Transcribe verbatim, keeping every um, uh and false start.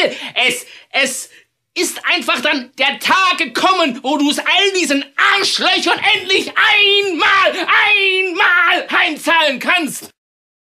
Ehlail, es, es ist einfach dann der Tag gekommen, wo du es all diesen Arschlöchern endlich einmal, einmal heimzahlen kannst.